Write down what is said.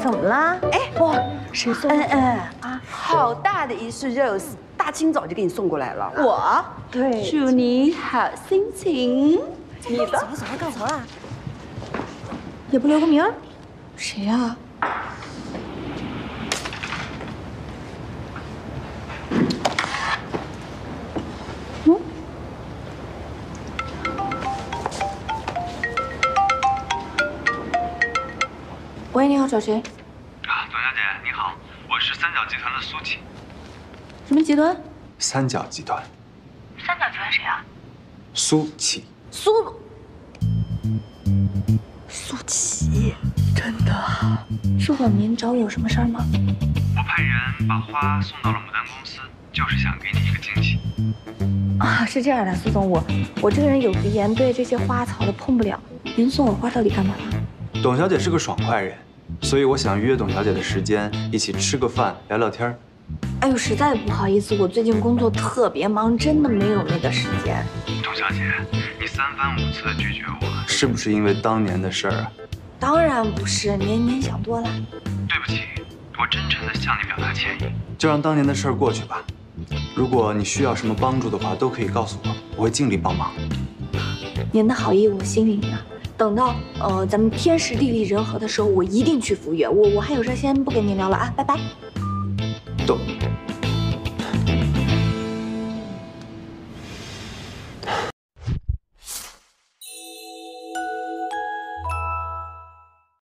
怎么啦？哎，哇，谁送？ 啊，好大的一束 rose， 大清早就给你送过来了。 我，对， 祝你好心情。 你的。 走了走了，告辞了。 也不留个名儿。 谁呀？喂，你好，找谁？ 啊，董小姐你好，我是三角集团的苏琪。 什么集团？ 三角集团。 三角集团谁啊？ 苏琪。 苏琪，真的？说好您找我有什么事儿吗？ 我派人把花送到了牡丹公司，就是想给你一个惊喜。 啊，是这样的，苏总，我这个人有鼻炎，对这些花草的碰不了。您送我花到底干嘛了？ 董小姐是个爽快人，所以我想约董小姐的时间，一起吃个饭，聊聊天。 哎呦，实在不好意思，我最近工作特别忙，真的没有那个时间。 董小姐，你3番5次的拒绝我，是不是因为当年的事儿啊？ 当然不是，您想多了。 对不起，我真诚地向你表达歉意。就让当年的事儿过去吧。如果你需要什么帮助的话，都可以告诉我，我会尽力帮忙。 您的好意我心领了。等到咱们天时地利人和的时候，我一定去赴约。我还有事先不跟您聊了啊，拜拜。 董